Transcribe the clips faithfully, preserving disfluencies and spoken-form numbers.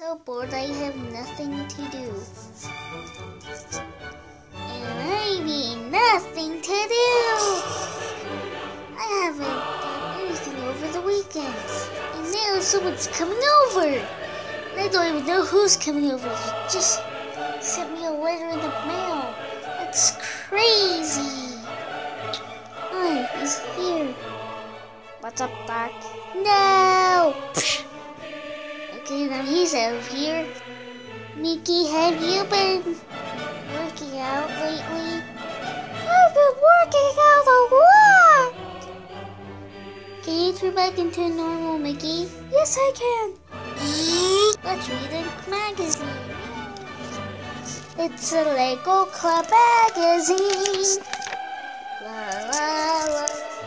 So bored I have nothing to do. And I mean nothing to do! I haven't done anything over the weekend. And now someone's coming over! And I don't even know who's coming over. They just sent me a letter in the mail. That's crazy! Hi, he's here. What's up, Doc? No! Okay, now he's out of here. Mickey, have you been working out lately? I've been working out a lot! Can you turn back into normal, Mickey? Yes, I can. Let's read a magazine. It's a Lego Club magazine. La la la.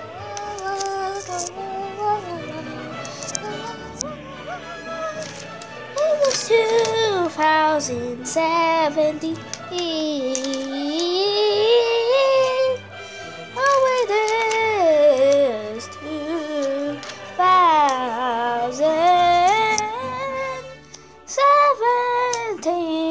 two thousand seventeen. Oh, it is two thousand seventeen.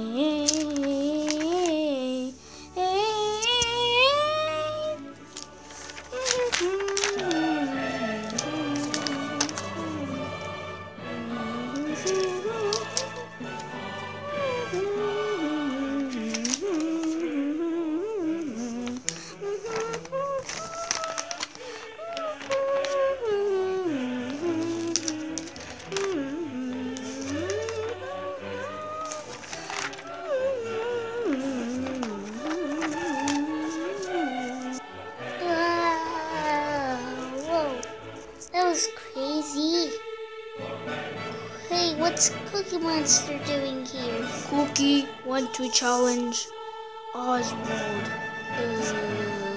Crazy. Hey, what's Cookie Monster doing here? Cookie, want to challenge Oswald. Uh...